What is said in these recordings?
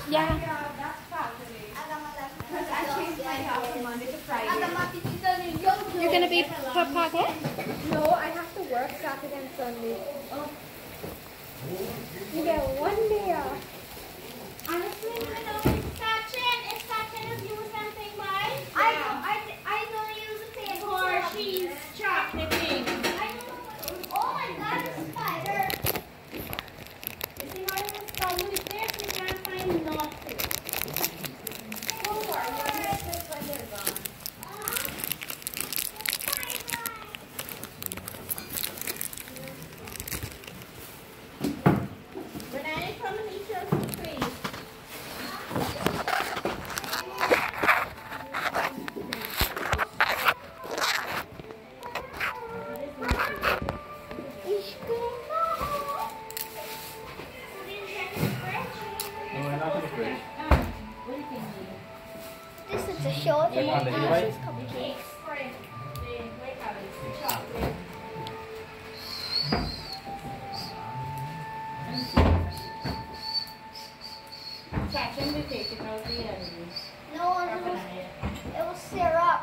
Yeah. That's Saturday. Because I changed my house from Monday to Friday. You're gonna be for pocket? No, I have to work Saturday and Sunday. Oh. You get 1 day off. Honestly, you know, if Sachin is using something right, I don't use the paper for she's chocolate cake. Oh my god, the spider. You see how it was problem with this? We can't find nothing. Don't worry, you'll get this when they're gone. When I come and eat your please. This is a short and On the e-bike? cupcakes. Sachin will take it out the No, it was syrup.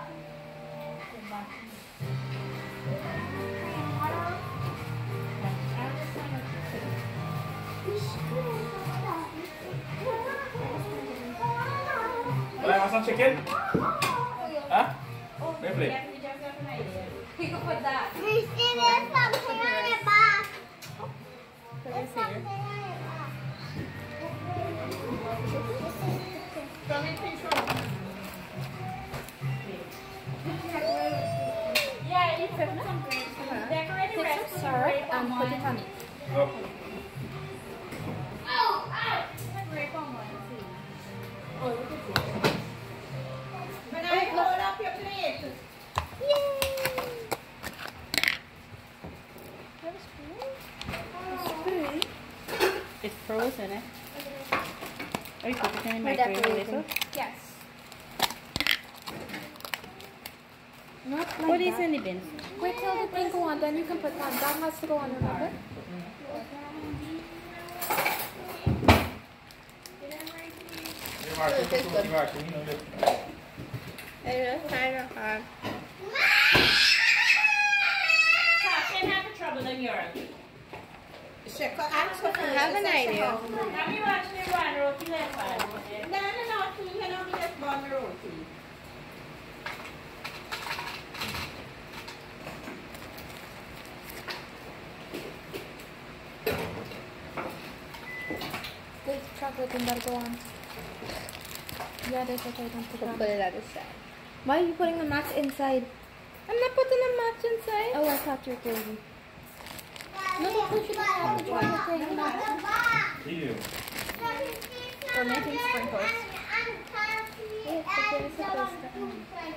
Want some chicken? Huh? Really? We could put that. Christine, there's something on your back. There's something on your back. Yeah, you put some grapes. Decorate the rest of Syrup and put it on it. Go. grape on one. Oh, look at this. When I hold up your plate. It's frozen, eh? Oh, you put it in the microwave later? Yes. Not like what is in the bin? Wait till the thing go on, then you can put that. That has to go on, remember? Sachin have trouble in Europe. I have an idea. Have you watched me run roti left side? No, you can only just burn the roti. There's chocolate and that'll go on. Yeah, there's a chocolate on the ground. Put it at the side. Why are you putting the match inside? I'm not putting a match inside. Oh, I thought you were crazy. No, because you don't have the chocolate in the match. You. We're making sprinkles. Yes, but there's supposed to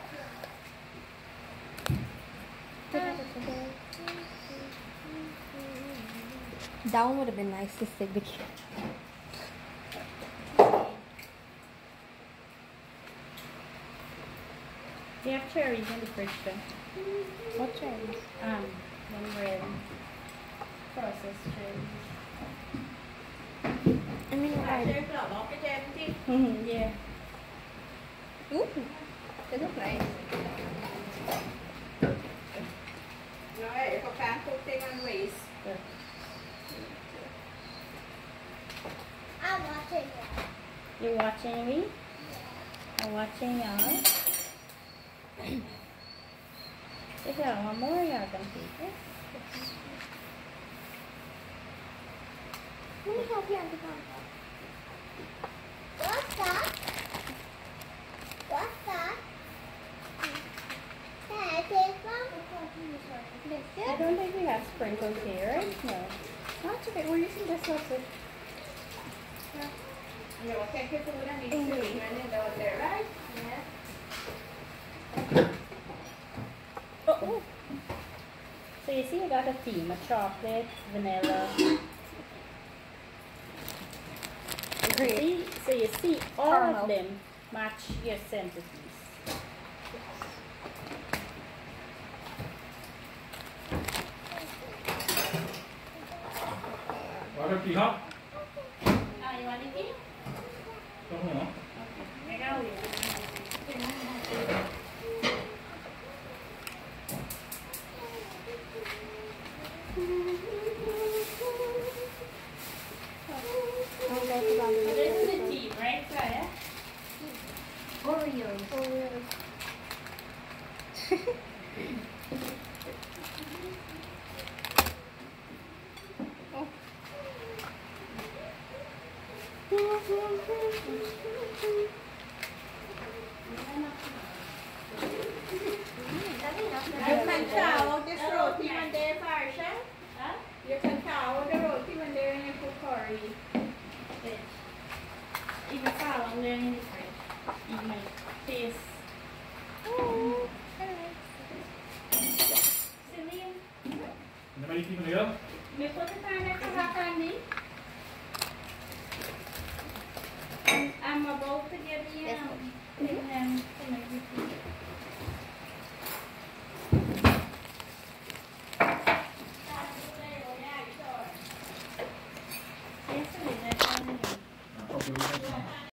That one would have been nice to stick the cake. They have cherries in the fridge too. What cherries? When red processed cherries. I mean, I. Yeah. Ooh, they look nice. No, if I can't cook things on waste. I'm watching it. You're watching me? I'm watching y'all. If y'all want more, y'all can take it. Let me help you on the phone. What's that? What's that? Can I take one? I don't think we have sprinkles here, right? No. That's okay. We're using this also. You will take your food and eat your food and then there, right? Yeah. Oh. So you see I got a theme, a chocolate, vanilla. Great. So you see all Caramel. of them match your centerpiece. Water tea, huh? You want anything? ตรงหัวไม่เอาอยู่ I'll go to Bobby. So this is the team, right, Saya? Oreos. Oreos. You can tell this roti when they're Farsha. Huh? You can tell the roti when they're in a curry. Fish. Even fall on there in the fridge. In my face. Celine, ยังไม่ได้กินเลยเหรอ may put it on next to candy. I'm about to get the thing them to make it eat. Yes, Celine, I found it. ขอบคุณ